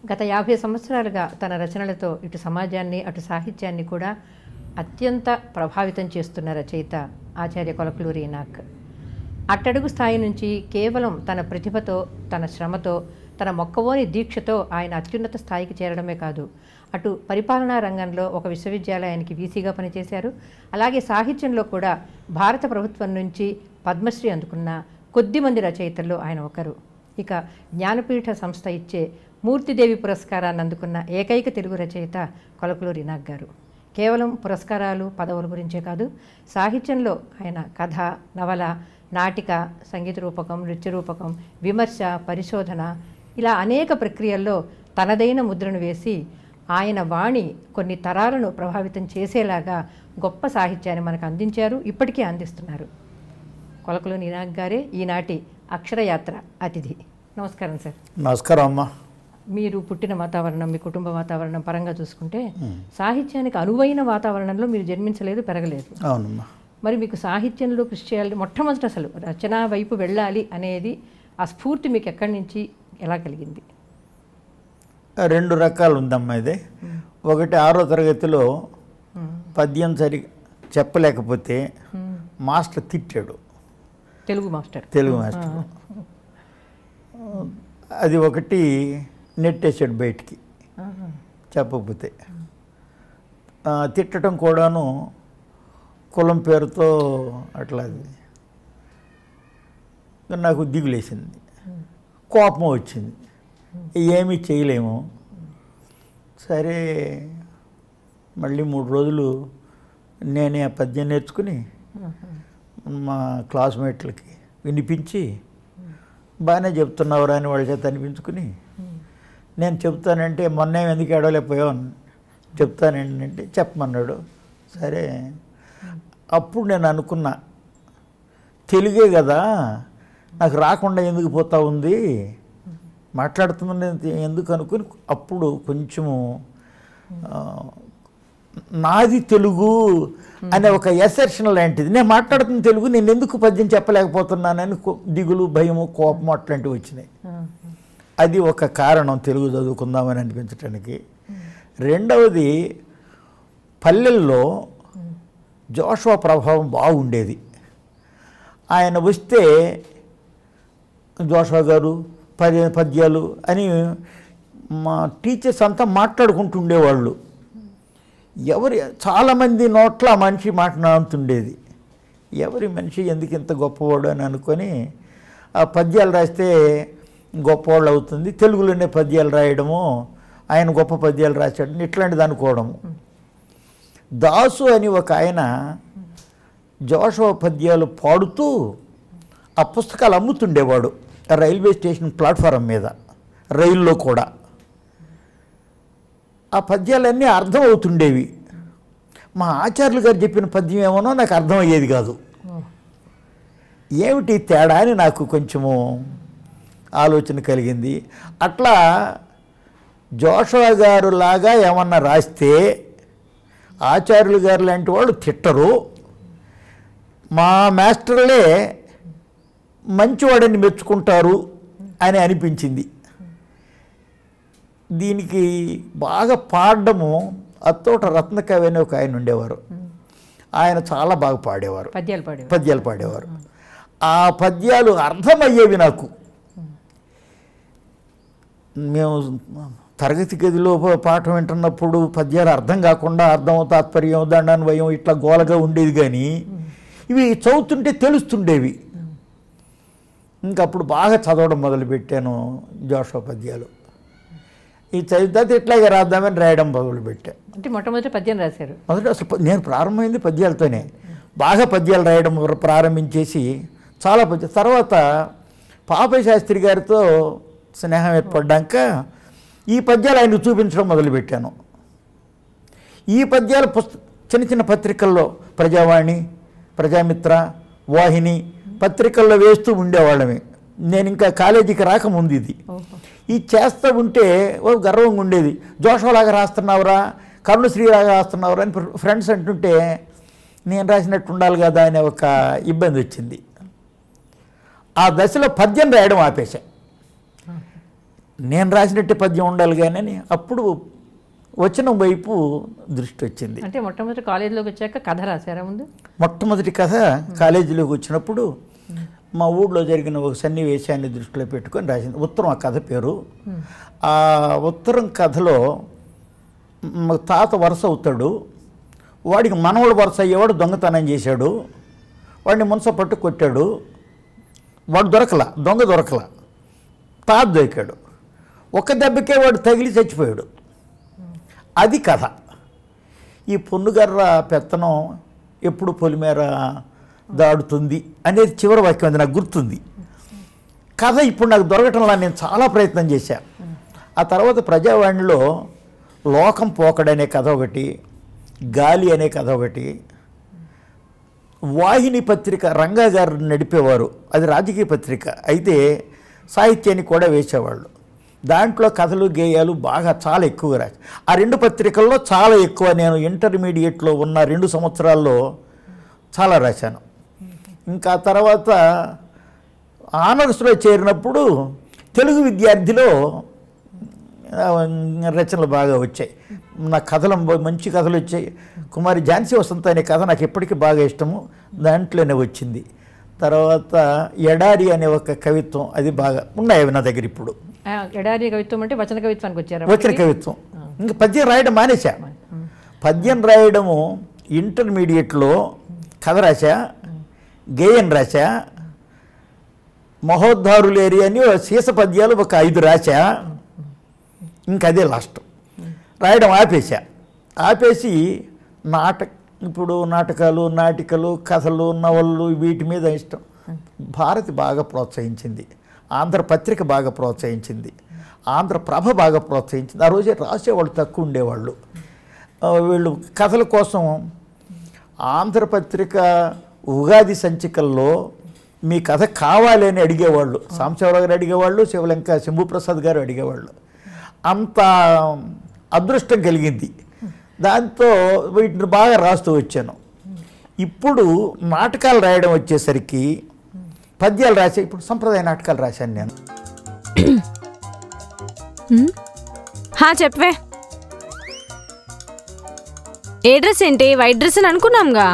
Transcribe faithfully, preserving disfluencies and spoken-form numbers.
గత యాభై సంవత్సరాలుగా తన రచనలతో ఇటు సమాజాన్ని అటు సాహిత్యాన్ని కూడా అత్యంత ప్రభావితం చేస్తున్న రచయిత ఆచార్య కొలకలూరి ఈనాక్. అట్టడుగు స్థాయి నుంచి కేవలం తన ప్రతిభతో, తన శ్రమతో, తన మొక్కవోని దీక్షతో ఆయన అత్యున్నత స్థాయికి చేరడమే కాదు, అటు పరిపాలనా రంగంలో ఒక విశ్వవిద్యాలయానికి వీసీగా పనిచేశారు. అలాగే సాహిత్యంలో కూడా భారత ప్రభుత్వం నుంచి పద్మశ్రీ అందుకున్న కొద్దిమంది రచయితల్లో ఆయన ఒకరు. ఇక జ్ఞానపీఠ సంస్థ ఇచ్చే మూర్తిదేవి పురస్కారాన్ని అందుకున్న ఏకైక తెలుగు రచయిత కొలకలూరి ఈనాక్ గారు. కేవలం పురస్కారాలు, పదవుల గురించే కాదు, సాహిత్యంలో ఆయన కథ, నవల, నాటిక, సంగీత రూపకం, నృత్య రూపకం, విమర్శ, పరిశోధన ఇలా అనేక ప్రక్రియల్లో తనదైన ముద్రను వేసి ఆయన వాణి కొన్ని తరాలను ప్రభావితం చేసేలాగా గొప్ప సాహిత్యాన్ని మనకు అందించారు, ఇప్పటికీ అందిస్తున్నారు. కొలకలూరి ఈనాక్ గారే ఈనాటి అక్షర యాత్ర అతిథి. నమస్కారం సార్. నమస్కారం అమ్మా. మీరు పుట్టిన వాతావరణం, మీ కుటుంబ వాతావరణం పరంగా చూసుకుంటే సాహిత్యానికి అనువైన వాతావరణంలో మీరు జన్మించలేదు, పెరగలేదు. అవునమ్మా. మరి మీకు సాహిత్యంలో కృషి చేయాలి, మొట్టమొదటి అసలు రచన వైపు వెళ్ళాలి అనేది ఆ స్ఫూర్తి మీకు ఎక్కడి నుంచి ఎలా కలిగింది? రెండు రకాలు ఉందమ్మా ఇది. ఒకటి ఆరో తరగతిలో పద్యం సరి చెప్పలేకపోతే మాస్టర్ తిట్టాడు, తెలుగు మాస్టర్ తెలుగు మాస్టర్ అది ఒకటి నెట్టేసాడు బయటికి చెప్పకపోతే. తిట్టడం కూడాను కులం పేరుతో అట్లా. అది నాకు దిగులేసింది, కోపం వచ్చింది, ఏమీ చేయలేము. సరే మళ్ళీ మూడు రోజులు నేనే ఆ పద్యం నేర్చుకుని మా క్లాస్మేట్లకి వినిపించి బాగానే చెప్తున్నావురా అని వాళ్ళ చేత అనిపించుకుని, నేను చెప్తానంటే మొన్న ఎందుకు ఏడవలేకపోయావు, చెప్తానంటే చెప్పమన్నాడు. సరే అప్పుడు నేను అనుకున్నా, తెలుగే కదా నాకు రాకుండా ఎందుకు పోతా ఉంది, మాట్లాడుతుందని ఎందుకు అనుకుని అప్పుడు కొంచెము నాది తెలుగు అనే ఒక ఎసర్షన్ లాంటిది, నేను మాట్లాడుతున్న తెలుగు, నేను ఎందుకు పద్యం చెప్పలేకపోతున్నానని దిగులు, భయము, కోపము అట్లాంటివి వచ్చినాయి. అది ఒక కారణం తెలుగు చదువుకుందామని అనిపించటానికి. రెండవది పల్లెల్లో జోషువా ప్రభావం బాగుండేది. ఆయన వస్తే జోషువా గారు పద్య పద్యాలు అని మా టీచర్స్ అంతా మాట్లాడుకుంటుండేవాళ్ళు. ఎవరి చాలామంది నోట్ల మనిషి మాట నానుతుండేది. ఎవరి మనిషి ఎందుకు ఇంత గొప్పవాడు అని అనుకొని ఆ పద్యాలు రాస్తే గొప్పవాళ్ళు అవుతుంది, తెలుగులోనే పద్యాలు రాయడము, ఆయన గొప్ప పద్యాలు రాశాడని ఇట్లాంటిది అనుకోవడము. దాసు అని ఒక ఆయన జోషువా పద్యాలు పాడుతూ ఆ పుస్తకాలు అమ్ముతుండేవాడు రైల్వే స్టేషన్ ప్లాట్ఫారం మీద, రైల్లో కూడా. ఆ పద్యాలన్నీ అర్థం అవుతుండేవి. మా ఆచార్యులు గారు చెప్పిన పద్యం ఏమోనో నాకు అర్థమయ్యేది కాదు. ఏమిటి తేడా అని నాకు కొంచెము ఆలోచన కలిగింది. అట్లా జోషువా గారు లాగా ఏమన్నా రాస్తే ఆచార్యులు గారు లాంటి వాళ్ళు తిట్టరు, మా మాస్టర్లే మంచివాడని మెచ్చుకుంటారు అని అనిపించింది. దీనికి బాగా పాడడము అత్తోట రత్నకవి అని ఒక ఆయన ఉండేవారు, ఆయన చాలా బాగా పాడేవారు, పద్యాలు పాడేవారు పద్యాలు పాడేవారు ఆ పద్యాలు అర్థమయ్యేవి నాకు. మేము తరగతి గదిలో పాఠం వింటున్నప్పుడు పద్యాలు అర్థం కాకుండా అర్థం, తాత్పర్యం, దండాన్వయం ఇట్లా గోలగా ఉండేది, కానీ ఇవి చదువుతుంటే తెలుస్తుండేవి. ఇంకప్పుడు బాగా చదవడం మొదలుపెట్టాను జోషువా పద్యాలు. ఈ చదివితే ఇట్లాగే రాద్దామని రాయడం మొదలుపెట్టా. అంటే మొట్టమొదటి పద్యం రాశారు? మొదటి అసలు నేను ప్రారంభమైంది పద్యాలతోనే. బాగా పద్యాలు రాయడం ప్రారంభించేసి చాలా పద్య తర్వాత పాపయ్య శాస్త్రి గారితో స్నేహం ఏర్పడ్డాక ఈ పద్యాలు ఆయనకు చూపించడం మొదలుపెట్టాను. ఈ పద్యాలు పుస్త చిన్న చిన్న పత్రికల్లో ప్రజావాణి, ప్రజామిత్ర, వాహిని పత్రికల్లో వేస్తూ ఉండేవాళ్ళమే. నేను ఇంకా కాలేజీకి రాకముందు ఇది ఈ చేస్తూ ఉంటే ఓ గర్వంగా ఉండేది. జోషువాలాగా రాస్తున్నావురా, కరుణశ్రీలాగా రాస్తున్నావురా అని ఫ్రెండ్స్ అంటుంటే నేను రాసినట్టు ఉండాలి కదా అనే ఒక ఇబ్బంది వచ్చింది. ఆ దశలో పద్యం రాయడం ఆపేశా. నేను రాసినట్టే పద్యం ఉండాలి కానీ అప్పుడు వచనం వైపు దృష్టి వచ్చింది. అంటే మొట్టమొదటి కాలేజీలోకి వచ్చాక కథ రాశారా ముందు? మొట్టమొదటి కథ కాలేజీలోకి వచ్చినప్పుడు మా ఊళ్ళో జరిగిన ఒక సన్నివేశాన్ని దృష్టిలో పెట్టుకొని రాసింది. ఉత్తరం ఆ కథ పేరు. ఆ ఉత్తరం కథలో తాత వరుస అవుతాడు, వాడికి మనవడు వరుస అయ్యేవాడు దొంగతనం చేశాడు, వాడిని మున్స పట్టు కొట్టాడు, వాడు దొరకలా, దొంగ దొరకలా, తాత దొరికాడు, ఒక్క దెబ్బకే వాడు తగిలి చచ్చిపోయాడు. అది కథ. ఈ పొన్నుగర్ర పెత్తనం ఎప్పుడు పొలిమేర దాడుతుంది అనేది చివరి వాక్యం, అది నాకు గుర్తుంది. కథ ఇప్పుడు నాకు దొరకటంలా నేను చాలా ప్రయత్నం చేశాను. ఆ తర్వాత ప్రజావాణిలో లోకం పోకడనే కథ ఒకటి, గాలి అనే కథ ఒకటి, వాహిని పత్రిక రంగా గారు నడిపేవారు, అది రాజకీయ పత్రిక అయితే సాహిత్యాన్ని కూడా వేసేవాళ్ళు. దాంట్లో కథలు గేయాలు బాగా చాలా ఎక్కువగా రాసి ఆ రెండు పత్రికల్లో చాలా ఎక్కువ నేను ఇంటర్మీడియట్లో ఉన్న రెండు సంవత్సరాల్లో చాలా రాశాను. ఇంకా తర్వాత ఆనర్స్లో చేరినప్పుడు తెలుగు విద్యార్థిలో రచనలు బాగా వచ్చాయి. నా కథలు మంచి కథలు వచ్చాయి. కుమారి ఝాన్సీ వసంత అనే కథ నాకు ఎప్పటికీ బాగా ఇష్టము, దాంట్లోనే వచ్చింది. తర్వాత ఎడారి అనే ఒక కవిత్వం, అది బాగా ఉన్నాయి అవి నా దగ్గర ఇప్పుడు. ఎడారి కవిత్వం అంటే వచన కవిత్వానికి వచ్చారు? వచన కవిత్వం. ఇంకా పద్యం రాయడం మానేశా. పద్యం రాయడము ఇంటర్మీడియట్లో కథ రాశా, గేయం రాశా, మహోద్ధారులేరి అని శీస పద్యాలు ఒక ఐదు రాశా, ఇంకా అదే లాస్ట్. రాయడం ఆపేశా. ఆపేసి నాటక ఇప్పుడు నాటకాలు, నాటికలు, కథలు, నవళ్ళు వీటి మీద ఇష్టం. భారతి బాగా ప్రోత్సహించింది, ఆంధ్రపత్రిక బాగా ప్రోత్సహించింది, ఆంధ్రప్రభ బాగా ప్రోత్సహించింది. ఆ రోజే రాసేవాళ్ళు తక్కువ ఉండేవాళ్ళు. వీళ్ళు కథల కోసం ఆంధ్రపత్రిక ఉగాది సంచికల్లో మీ కథ కావాలి అని అడిగేవాళ్ళు. సాంబశివరావు గారు అడిగేవాళ్ళు, శివలంక శంభుప్రసాద్ గారు అడిగేవాళ్ళు. అంత అదృష్టం కలిగింది. దాంతో వీటిని బాగా రాస్తూ వచ్చాను. ఇప్పుడు నాటకాలు రాయడం వచ్చేసరికి పద్యాలు రాసే ఇప్పుడు సంప్రదాయ నాటకాలు రాశాను నేను. చెప్పవే, ఏ డ్రెస్ ఏంటి? వైట్ డ్రెస్ అని అనుకున్నాంగా.